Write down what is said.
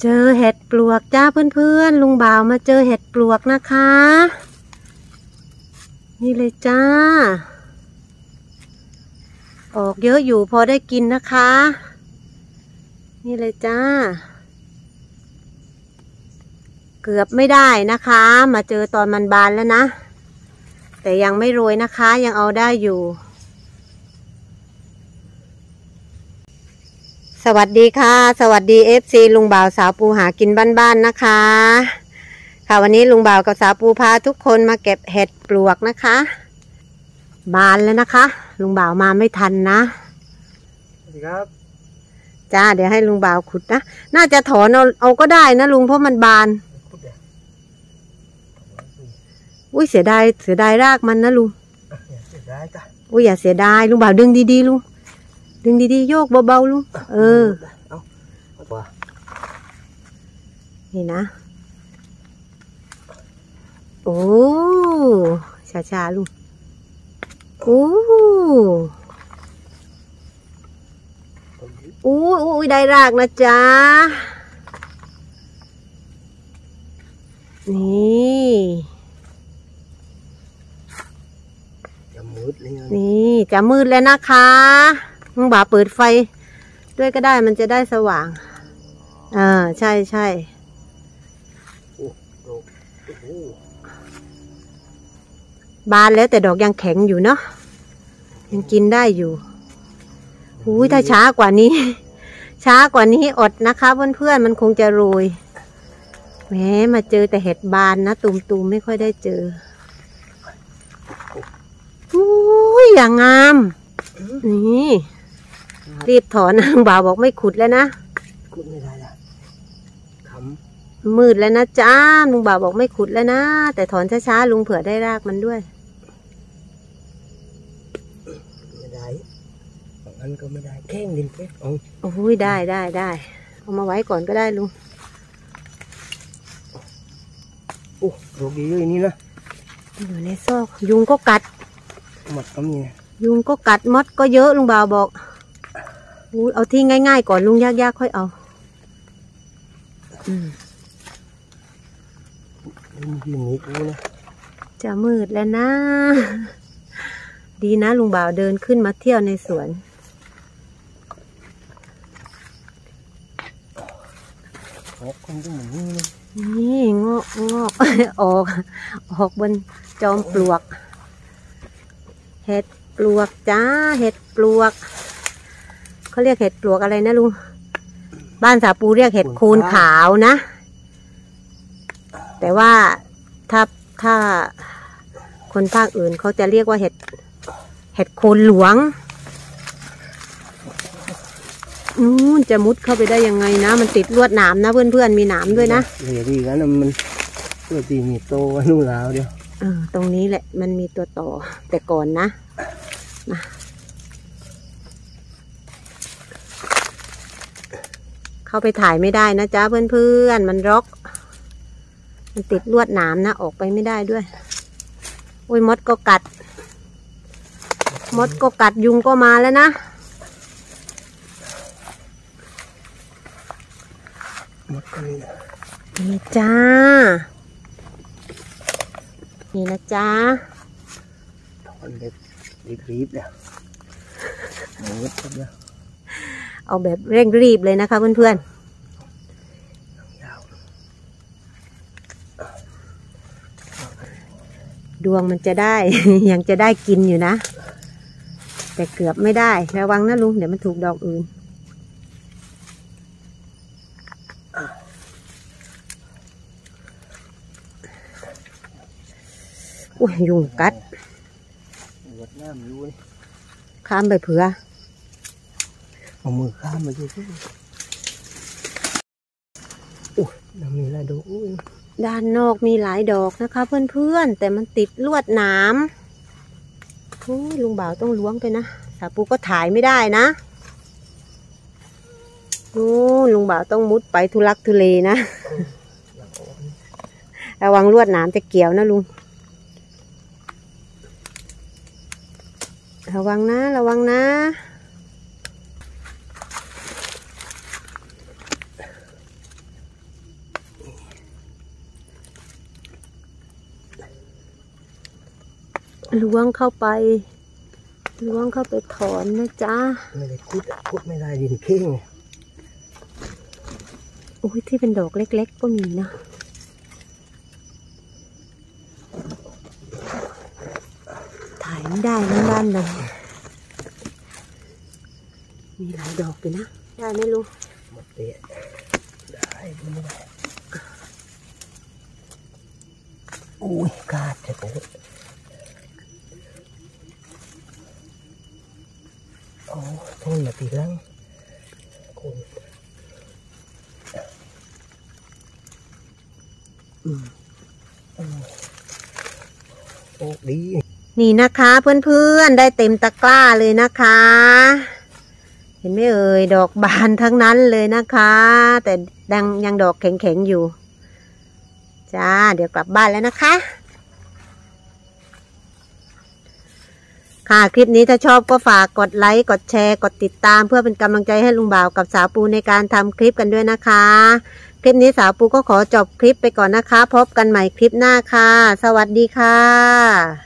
เจอเห็ดปลวกจ้าเพื่อนๆลุงบ่าวมาเจอเห็ดปลวกนะคะนี่เลยจ้าออกเยอะอยู่พอได้กินนะคะนี่เลยจ้าเกือบไม่ได้นะคะมาเจอตอนมันบานแล้วนะแต่ยังไม่โรยนะคะยังเอาได้อยู่สวัสดีค่ะสวัสดี FC ลุงบ่าวสาวปูหากินบ้านๆนะคะค่ะวันนี้ลุงบ่าวกับสาวปูพาทุกคนมาเก็บเห็ดปลวกนะคะบานแล้วนะคะลุงบ่าวมาไม่ทันนะสวัสดีครับจ้าเดี๋ยวให้ลุงบ่าวขุดนะน่าจะถอนเอาก็ได้นะลุงเพราะมันบานอุ้ยเสียดายรากมันนะลุงเสียดายจ้ะอุ้ยอย่าเสียดายลุงบ่าวดึงดีๆลุงดึงดีๆโยกเบาๆลุงเอาป่ะนี่นะโอ้ช้าๆลุงโอ้ได้รากนะจ๊ะนี่จะมืดเลยนี่จะมืดแล้วนะคะลุงบ่าวเปิดไฟด้วยก็ได้มันจะได้สว่างใช่บานแล้วแต่ดอกยังแข็งอยู่เนาะยังกินได้อยู่ถ้าช้ากว่านี้อดนะคะเพื่อนๆมันคงจะโรยแหมมาเจอแต่เห็ดบานนะตุ่มไม่ค่อยได้เจออย่างงามนี่รีบถอนลุงบ่าวบอกไม่ขุดแล้วนะขุดไม่ได้ละมืดแล้วนะจ้าลุงบ่าวบอกไม่ขุดแล้วนะแต่ถอนช้าๆลุงเผื่อได้รากมันด้วยไม่ได้บางอันก็ไม่ได้แข้งดินแข้งได้เอามาไว้ก่อนก็ได้ลุงดอกดีเลยนี่นะอยู่ในซอกยุงก็กัดหมดก็มียุงก็กัดมดก็เยอะลุงบ่าวบอกเอาที่ง่ายๆก่อนลุงยากๆค่อยเอาจะมืดแล้วนะดีนะลุงบ่าวเดินขึ้นมาเที่ยวในสวนนี่งอกออกบนจอมปลวกเห็ดปลวกจ้าเห็ดปลวกเขาเรียกเห็ดปลวกอะไรนะลุงบ้านสาปูเรียกเห็ดโคนขาวนะแต่ว่าถ้าคนภาคอื่นเขาจะเรียกว่าเห็ดโคนหลวงจะมุดเข้าไปได้ยังไงนะมันติดลวดหนามนะเพื่อนๆมีหนามด้วยนะเดี๋ยวดีกันมันตัวตีมีโตนู่นแล้วเดียวตรงนี้แหละมันมีตัวต่อแต่ก่อนนะเข้าไปถ่ายไม่ได้นะจ๊ะเพื่อนๆมันรกมันติดลวดหนามนะออกไปไม่ได้ด้วยมดก็กัดยุงก็มาแล้วนะมดก็นี่จ้านี่นะจ๊ะถอนเล็บรีบแล้วเอาแบบเร่งรีบเลยนะคะเพื่อนๆดวงมันจะได้ ยังจะได้กินอยู่นะแต่เกือบไม่ได้ระวังนะลุงเดี๋ยวมันถูกดอกอื่นยุงกัดข้ามไปเผื่อเอามือข้ามมาดูน้ำมีหลายดอกด้านนอกมีหลายดอกนะคะเพื่อนๆแต่มันติดลวดหนามลุงบ่าวต้องล้วงไปนะสาปูก็ถ่ายไม่ได้นะลุงบ่าวต้องมุดไปทุลักทุเลนะระวังลวดหนามจะเกี่ยวนะลุงระวังนะล้วงเข้าไปถอนนะจ๊ะไม่ได้คุดไม่ได้ดินเข่งอุ้ยที่เป็นดอกเล็กๆก็มีนะถ่ายไม่ได้นะด้านในมีหลายดอกเลยนะได้ไหมลูกหมดเปะได้ไม่ได้อุ้ยกาดจะโอ้โอ้ทุ่งมาตีลังคนโอ้ดีนี่นะคะเพื่อนๆได้เต็มตะกร้าเลยนะคะเห็นไหมเอ่ยดอกบานทั้งนั้นเลยนะคะแต่ยังดอกแข็งๆอยู่จ้าเดี๋ยวกลับบ้านแล้วนะคะค่ะคลิปนี้ถ้าชอบก็ฝากกดไลค์กดแชร์กดติดตามเพื่อเป็นกำลังใจให้ลุงบ่าวกับสาวปูในการทำคลิปกันด้วยนะคะคลิปนี้สาวปูก็ขอจบคลิปไปก่อนนะคะพบกันใหม่คลิปหน้าค่ะสวัสดีค่ะ